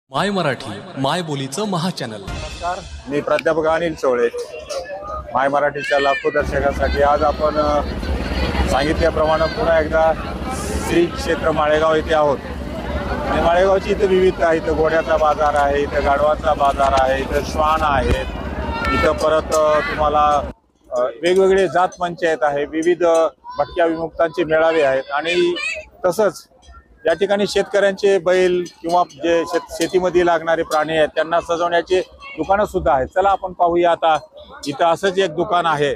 माय मराठी माय बोलीचं महाचॅनल। नमस्कार, मी प्राध्यापक अनिल चोळे। माय मराठीच्या लाखो दर्शकांसाठी आज आपण सांगितल्याप्रमाणे पुन्हा एकदा श्री क्षेत्र माळेगाव येथे आहोत। आणि माळेगावची इथं विविधता आहे। इथं घोड्याचा बाजार आहे, इथं गाढवाचा बाजार आहे, इथं श्वान आहेत, इथं परत तुम्हाला वेगवेगळे जात पंचायत आहे, विविध भटक्या विमुक्तांचे मेळावे आहेत आणि तसंच या ठिकाणी शेतकऱ्यांचे बैल किंवा जे शेतीमध्ये लागणारे प्राणी आहेत त्यांना सजवण्याचे दुकानं सुद्धा आहेत। चला आपण पाहूया। आता इथं असंच एक दुकान आहे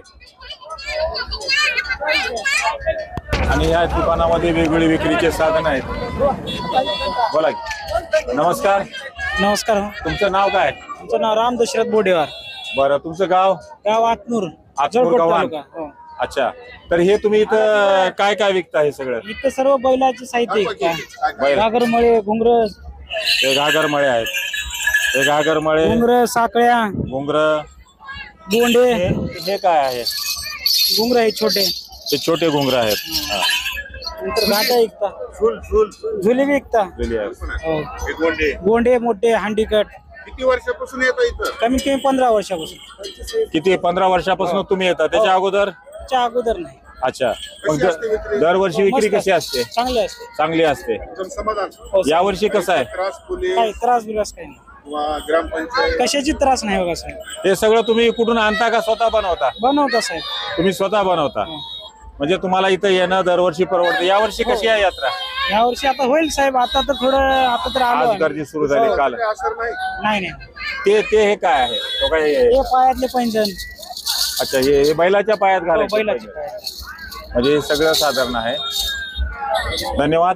आणि या दुकानामध्ये वेगवेगळे विक्रीचे साधन आहेत। बोला की। नमस्कार। नमस्कार। तुमचं नाव काय? तुमचं नाव राम दशरथ बोडेवार। बरं, तुमचं गाव? गाव आतनूर, आतनूर गव्हाण। हो। अच्छा, तर हे तुम्ही इथं काय काय विकता? हे सगळं इथं सर्व बैलाचे साहित्य बैल, घागरमळे, घुंगर, हे घागरमळे आहेत, हे घागरमळे, घुंगर, साखळ्या, घुंगर, गोंडे। हे काय आहे? घुंगर आहे छोटे, ते छोटे घुंगर आहेत। हा, नंतर घाटा विकता, झुले विकता, दिली आहे। हो। गोंडे मोठे, हंडीकट। किती वर्षापासून येतो इथं? कमीत कमी 15 वर्षापासून। किती? 15 वर्षापासून तुम्ही येता? त्याच्या अगोदर? त्याच्या अगोदर नाही। अच्छा, मग कशी असते विक्री? दरवर्षी विक्री मस्त कशी असते? चांगले असते। चांगली असते। एकदम समाधान? हो, यावर्षी कसं आहे? त्रास पोलीस काही त्रास बिरास काही नाही, किंवा ग्रामपंचायत कशाची त्रास नाही बघा साहेब। हे सगळं तुम्ही कुठून आणता का स्वतः बनवता? बनवता साहेब। तुम्ही स्वतः बनवता, म्हणजे तुम्हाला इथं येणं दरवर्षी परवडतं। यावर्षी कशी आहे यात्रा? या वर्षी आता होईल साहेब। आता तर थोडं, आता तर आलो आज आहे। गर्दी सुरू झाली काल। असर नाही? नाही नाही, ते हे काय आहे? तो काय? हे पायातले पैंजण। अच्छा, हे बैलाच्या पायात घालायचे बैलाचे पैंजण. पाय। म्हणजे हे सगळं साधारण आहे। धन्यवाद।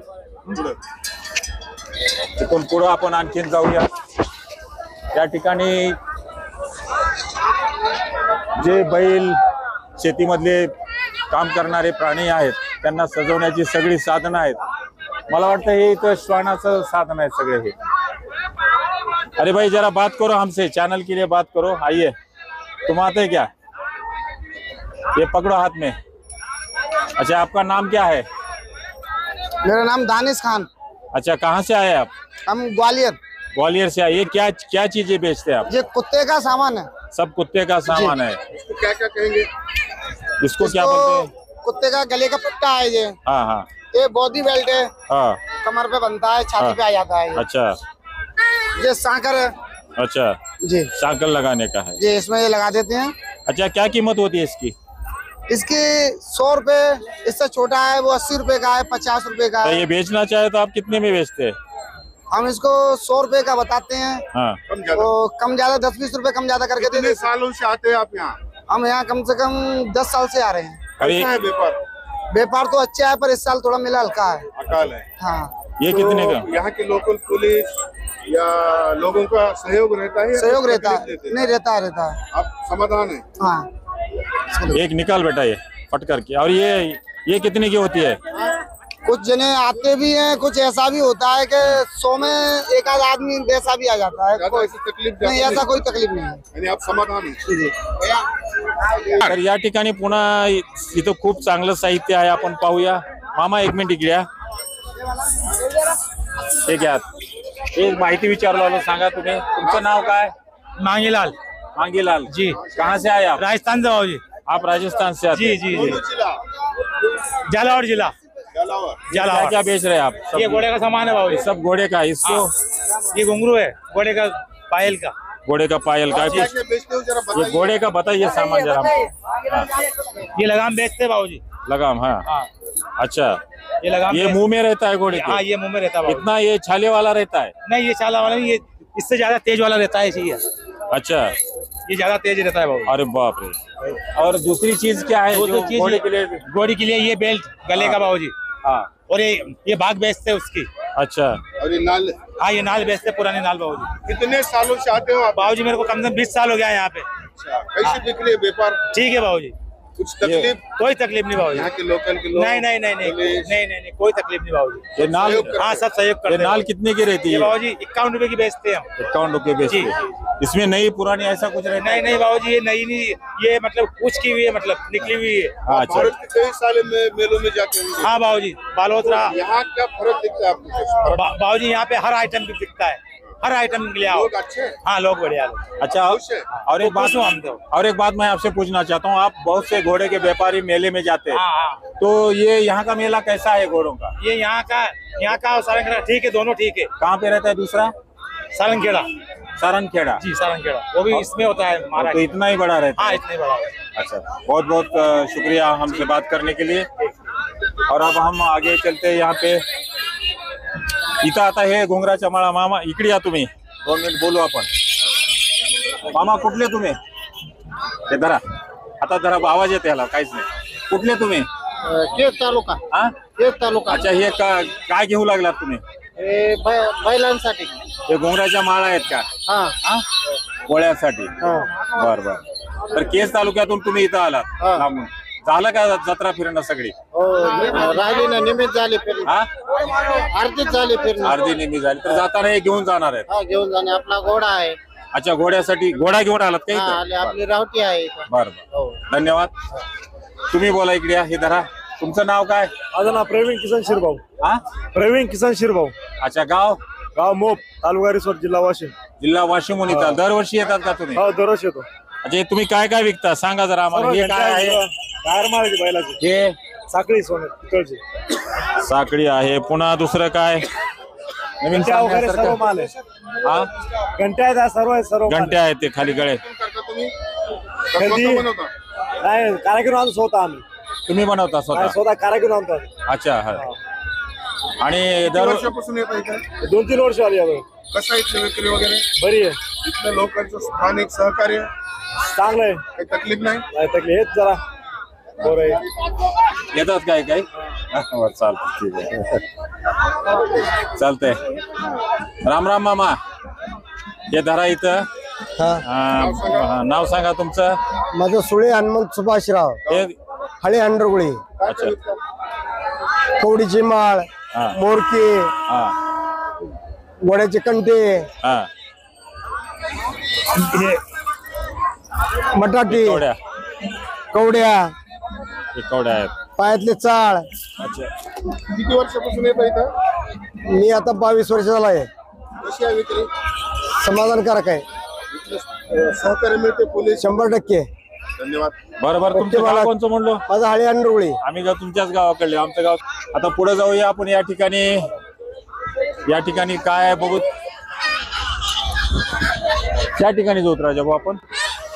तिथून पुढं आपण आणखीन जाऊया। त्या ठिकाणी जे बैल शेतीमधले काम करणारे प्राणी आहेत त्यांना सजवण्याची सगळी साधनं आहेत। मला वाटतं हे इथं श्वानाचं साधन आहे सगळे हे। अरे भाई, जरा बात करो हमसे, चैनल के लिए बात करो। आइए, तुम आते हैं क्या? ये पकड़ो हाथ में। अच्छा, आपका नाम क्या है? मेरा नाम दानिश खान। अच्छा, कहाँ से आए आप? हम ग्वालियर। ग्वालियर से आए। ये क्या क्या चीजें बेचते हैं आप? ये कुत्ते का सामान है। सब कुत्ते का सामान है। इसको क्या क्या कहेंगे? इसको क्या बोलते हैं? कुत्ते का गले का पट्टा है ये। हाँ हाँ ये बॉडी बेल्ट है, हाँ। कमर पे बनता है, छाती पे आ जाता है। अच्छा ये सांकर है अच्छा, जी, साइकिल लगाने का है। ये इसमें ये लगा देते हैं। अच्छा, क्या कीमत होती है इसकी? इसकी 100 रुपए, इससे छोटा है वो 80 रुपए का है, 50 रुपए का तो है। ये बेचना चाहे तो आप कितने में बेचते हैं? हम इसको 100 रुपए का बताते हैं। हाँ, कम ज्यादा? तो कम ज्यादा 10-20 रुपए कम ज्यादा करके दे कितने देते हैं। सालों से आते हैं आप यहाँ? हम यहाँ कम से कम 10 साल से आ रहे हैं। अरे कैसा है व्यापार? व्यापार तो अच्छा है, पर इस साल थोड़ा मिला हल्का है। अकाल है। हाँ, ये तो कितने का? यहाँ के लोकल पुलिस या लोगों का सहयोग रहता है या सहयोग कुछ रहता तकलीफ है, देते हैं? नहीं रहता है। आप समाधान है? हाँ, एक निकाल बेटा ये फट करके। और ये कितने की होती है? कुछ जने आते भी हैं, कुछ ऐसा भी होता है कि 100 में एक आध आदमी वैसा भी आ जाता है। ज्यादा ऐसी तकलीफ नहीं, ज्यादा ऐसा कोई तकलीफ नहीं है यानी आप समाधान है? जी। तर या ठिकाणी पुन्हा इथं खूप चांगलं साहित्य आहे। आपण पाहूया। मामा, एक मिनिट इकडे या। हे घ्या, एक माहिती विचारलो आलो। सांगा तुम्ही, तुमचं नाव काय? मांगीलाल मांगीलाल जी। कहाँ से आए आप? राजस्थान से भाव जी। आप राजस्थान से आते जी हैं? जी कौन जी। जिला? जालावर जिला। जलावर। क्या क्या बेच रहे हैं आप? ये सब घोड़े का सामान है भाव जी। सब घोड़े का? इसको ये घुंघरू है, घोड़े का पायल का। घोड़े का पायल का? आप क्या क्या बेचते हो जरा ये बताइए। घोड़े का बताइए सामान जरा हमको। ये लगाम बेचते भाव जी। लगाम? हाँ, हाँ, अच्छा। ये लगाम ये मुंह में रहता है घोड़े हाँ, के? ये मुंह में रहता है भाव जी। इतना ये छाले वाला रहता है? नहीं, ये चाला वाला नहीं, ये इससे ज्यादा तेज वाला रहता है। ये अच्छा, ये ज्यादा तेज रहता है भाव जी। अरे बाप रे। और दूसरी चीज क्या है दूसरी जो चीज घोड़े के लिए? घोड़ी के लिए ये बेल्ट गले का भाव जी। हाँ, और ये भाग बेचते हैं उसकी। अच्छा। और ये नाल हाँ, ये नाल बेचते हैं, पुराने नाल भाव जी। कितने सालों से आते हो आप? भाव जी मेरे को कम से कम 20 साल हो गया है यहाँ पे। अच्छा, कैसे बिक्री है व्यापार? ठीक है भाव जी, कुछ तकलीफ? कोई तकलीफ नहीं भाव जी। यहाँ के लोकल के लोग? नहीं नहीं नहीं नहीं पुलिस? नहीं नहीं नहीं, कोई तकलीफ नहीं भाव जी। ये नाल, सहयोग हाँ, सब सहयोग ये करते हैं। नाल कितने की रहती ये है? भाव जी 51 रुपए की बेचते हैं हम। 51 रुपए बेचते जी, हैं। इसमें नई पुरानी ऐसा कुछ रहता है? नहीं नहीं भाव जी, ये नई नहीं, ये मतलब कुछ की हुई है, मतलब निकली हुई है। हाँ, अच्छा। भारत के कई साल में मेलों में जाते होंगे। हाँ भाव जी, बालोतरा। यहाँ क्या फर्क दिखता है आपको? भाव जी यहाँ पे हर आइटम भी बिकता है। हर आइटम के लिए आओ। लोग अच्छे हैं। हाँ लोग बढ़िया लोग। अच्छा और एक बात पूछो हम तो। और एक बात मैं आपसे पूछना चाहता हूँ, आप बहुत से घोड़े के व्यापारी मेले में जाते हैं, हाँ हाँ, तो ये यहाँ का मेला कैसा है घोड़ों का? ये यहाँ का सारंगखेड़ा ठीक है, दोनों ठीक है। कहाँ पे रहता है दूसरा? सारंगखेड़ा सारनखेड़ा। जी, सारंगखेड़ा वो भी इसमें होता है हमारा। तो इतना ही बड़ा रहता है? हाँ इतने बड़ा है। अच्छा, बहुत बहुत शुक्रिया हमसे बात करने के लिए। और अब हम आगे चलते हैं। यहाँ पे इथं आता हे घोंगराच्या माळा. मामा इकडे या तुम्ही, 2 मिनिट बोलू आपण. मामा कुठले तुम्ही? ते धरा आता, धरा आवाज येते ह्याला, काहीच नाही. कुठले तुम्ही? केस तालुका. हा, केस तालुका. अच्छा, हे काय घेऊ लागलात तुम्ही? बैलांसाठी. हे घोंगराच्या माळा आहेत का? हा हा, पोळ्यासाठी. हा. बर बर. तर केस तालुक्यातून तुम्ही इथं आलात हा. लांबून. झालं का जत्रा फिरणं सगळी? राहिली ना, निमित्त झाली फिरली. हा, अर्धीच झाली फिरली. अर्धी नेहमी झाली. तर जाताना हे घेऊन जाणार आहेत? हा, घेऊन जाणे. आपला घोडा आहे. अच्छा, घोड्यासाठी घोडा घेऊन आलात का हा, इथं? आले. आपली रावटी आहे इथं. बर बर, धन्यवाद. तुम्ही बोला इकडे या, हे धरा. तुमचं नाव काय? माझं नाव प्रवीण किसन शिरभाऊ. हा, प्रवीण किसन शिरभाऊ. अच्छा, गाव? गाव मोप, तालुका रिसोड, जिल्हा वाशिम. जिल्हा वाशिमहून येतात. दरवर्षी येतात का तुम्ही? हो, दररोज येतो. अच्छा, हे तुम्ही काय काय विकता सांगा जरा आम्हाला. हे काय आहे? बाहेर मारायची बैलाची हे साखळी सोने पितळची. साखळी आहे. पुन्हा दुसरं काय नवीन घंट्या वगैरे सर्व सांगण्यासारखं? माल आहे. हा, घंट्या आहेत, सर्व आहे, सर्व माल घंटे आहेत ते खाली गळे. करता तुम्ही कधी? स्वतः बनवता? नाही, कारागीर आणतो स्वतः आम्ही. तुम्ही बनवता नाही, स्वतः? स्वतः कारागीर आणतो. अच्छा, हा. आणि किती दर वर्षापासून येता इथे? 2-3 वर्ष आली आता. कसं आहे इथली विक्री वगैरे? बरी आहे, इथल्या लोकांचं स्थानिक सहकार्य? चांगलं आहे. काही तकलीफ नाही? नाही तकलीफ, हेच जरा बरं आहे. येतात काय काय? बरं, चालतं, ठीक आहे, चालतंय. राम राम मामा. हे धरा इथं. नाव सांगा तुमचं. माझं सुळे हनुमंत सुभाषराव. हे हळे अंडरगुळी. अच्छा, कवडीची माळ, हा मोरके, हा घोड्याचे कंटे, हा. बटाटे, कवड्या, कवड्या, हे कवड्या आहेत. पायातले चाळ. अच्छा, किती वर्षापासून येता इथं? मी आता 22 वर्ष झाला आहे. कशी आहे विक्री? समाधानकारक आहे. सहकार्य मिळते पोलीस? 100%. धन्यवाद. बरोबर. तुमचं गाव कोणचं म्हणलो? माझं हळे अंडरगुळी. आम्ही तुमच्याच गावाकडले. आमचं गाव. आता पुढे जाऊया आपण. या ठिकाणी काय आहे बघू. त्या ठिकाणी जाऊ राजा भाऊ आपण.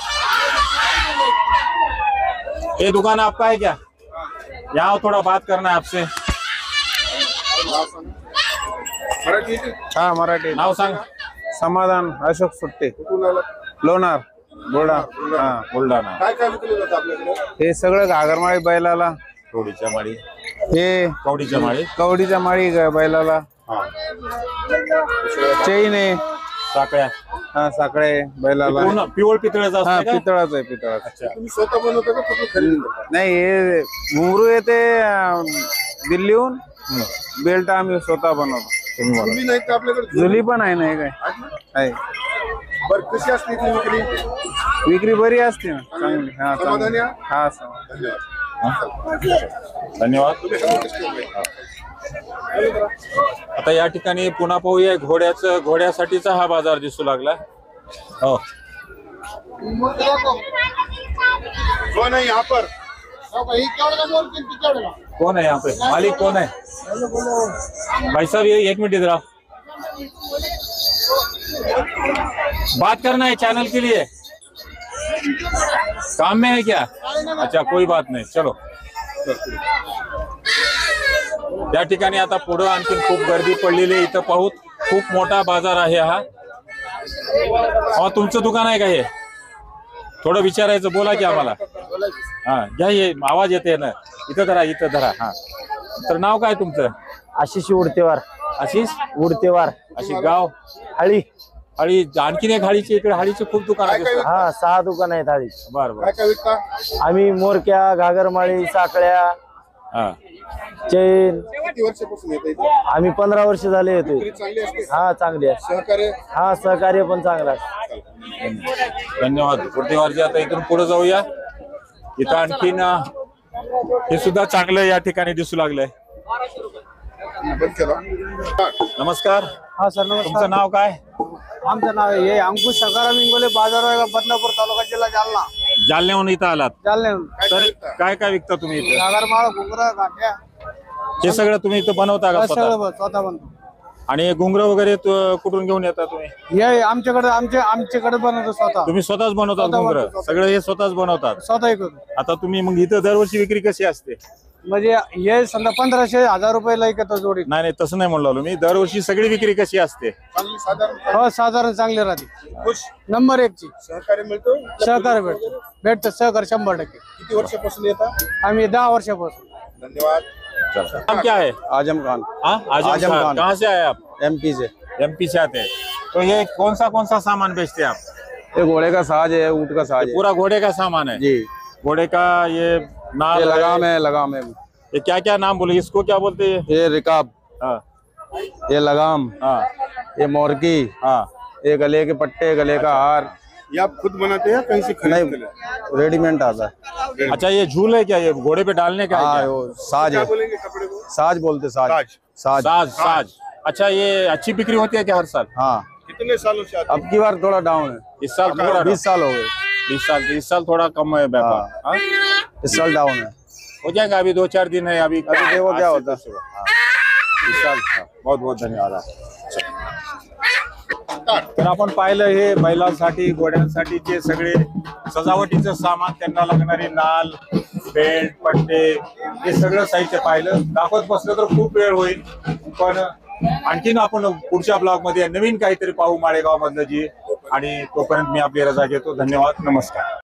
ये दुकान आपका है क्या? यहाँ थोड़ा बात करना है आपसे. मराठी येते? हा, मराठी. नाव सांग. समाधान अशोक सुट्टे, कुठून आला? लोणार, बोर्डा. हा, बुलढाणा. काय काय विकलं जातं आपल्याकडे? हे सगळं घागरमाळी बैलाला. कवडीच्या माळी. हे कवडीच्या माळी. कवडीच्या माळी बैलाला. चैन आहे. साखळ्या. हा, साखळे बैलाला. पूर्ण पिवळ पितळेचा हा, असते का? पितळाच आहे, पितळाच. तुम्ही स्वतः बनवता का कुठून खरेदी करता? नाही, हे घुंगरू येते दिल्लीहून. बेल्ट आम्ही स्वतः बनवतो. जुली नाही तर आपल्याकडे जुली पण आहे ना, हे काय आहे. बरं, कशी असते इथली विक्री? विक्री बरी असते ना, चांगली. हा, समाधानी चांगली. आहे? हा, समाधान. धन्यवाद. आता या ठिकाणी पुन्हा पाहूया. घोड्यासाठीचा हा बाजार दिसू लागला. हो, कौन है यहाँ पर? कौन है यहाँ पे? मालिक कौन है? भाई साहब, ये 1 मिनट इधर आओ. बात करना है चैनल के लिए. काम में है क्या? अच्छा, कोई बात नाही, चलो. या ठिकाणी आता पुढं आणखी खूप गर्दी पडलेली आहे. इथं पाहू, खूप मोठा बाजार आहे हा. तुमचं दुकान आहे का हे? थोडं विचारायचं, बोला की आम्हाला. हा, घ्या, ये आवाज येते ना. इथं धरा, इथं धरा. हा, तर नाव काय तुमचं? आशिष उडतेवार. आशिष उडतेवार. अशी गाव? हळी. हळी. आणखीन एक हळीची. इकडे हळीची खूप दुकान आहे. हा, 6 दुकान आहेत हळी. बर बर. काय काय विकता? आम्ही मोरक्या, घागरमाळी, साखळ्या, हा, चैन. किती वर्षापासून येता इथं? आम्ही 15 वर्ष झाले येतोय. विक्री चांगली असते? हा, चांगली आहे. सहकार्य? हा, सहकार्य पण चांगला आहे. धन्यवाद. पुढची वारजी. आता इथून पुढे जाऊया. इथं आणखीन हे सुद्धा चांगलं या ठिकाणी दिसू लागलंय. बंद केला. नमस्कार. हा सर, नमस्कार. तुमचं नाव काय? आमचं नाव आहे हे अंकुश सकाराम इंगोले, बाजार बदनापूर तालुका जिल्हा जालना. जालन्याहून इथं आलात जालन्याहून तर काय काय विकता तुम्ही इथं? सागरमाळ, घुंगरं, गाठ्या हे सगळं तुम्ही इथं बनवता का स्वतः? सगळं स्वतः बनतो. आणि घुंगरं वगैरे कुठून घेऊन येता तुम्ही? हे आमच्याकडे बनवतो स्वतः. तुम्ही स्वतःच बनवतात स्वतः घुंगरं? बनवतो. सगळं हे स्वतःच बनवतात. स्वतः करतो. आता तुम्ही मग इथं दरवर्षी विक्री कशी असते? म्हणजे हे समजा 1500-1000 रुपयाला येतो जोडी. नाही नाही तसं नाही म्हणलो मी, दरवर्षी सगळी विक्री कशी असते? चांगली साधारण हो साधारण चांगली राहते. खुश नंबर 1 ची सहकार्य मिळतो. सहकार्य भेटतं सहकार्य 100%. किती वर्षापासून येतात? आम्ही 10 वर्षापासून. धन्यवाद. नाम क्या है? आजम खान, हाँ आजम खान। कहाँ से आए आप? एमपी से। एमपी से आते हैं। तो ये कौन सा सामान बेचते हैं आप? ये घोड़े का साज है, ऊँट का साज है पूरा घोड़े का सामान है जी। घोड़े का ये नाल ये लगाम है। ये क्या क्या नाम बोले, इसको क्या बोलते हैं? ये रिकाब, हाँ ये लगाम, हाँ ये मोरकी, हाँ। ये गले के पट्टे, गले का हार। ये आप खुद बनाते हैं कहीं से खरीद नहीं, के लाते? रेडीमेड आता है। अच्छा ये झूल है क्या, ये घोड़े पे डालने का है हाँ क्या? वो साज क्या है, बोलेंगे कपड़े को? साज बोलते साज। साज साज साज। अच्छा ये अच्छी बिक्री होती है क्या हर साल? हाँ। कितने सालों से आते हैं? अब की बार थोड़ा डाउन है, इस साल थोड़ा 20 साल हो गए, 20 साल थोड़ा कम है व्यापार। हाँ? इस साल डाउन है। हो जाएगा, अभी 2-4 दिन है अभी देखो क्या होता है। इस साल बहुत बहुत धन्यवाद। तर आपण पाहिलं हे बैलांसाठी घोड्यांसाठीचे सगळे सजावटीचं सामान, त्यांना लागणारी नाल, बेल्ट, पट्टे, हे सगळं साहित्य पाहिलं. दाखवत बसलं तर खूप वेळ होईल, पण आणखीन आपण पुढच्या ब्लॉग मध्ये नवीन काहीतरी पाहू माळेगाव मधलं जी. आणि तोपर्यंत मी आपली रजा घेतो. धन्यवाद, नमस्कार.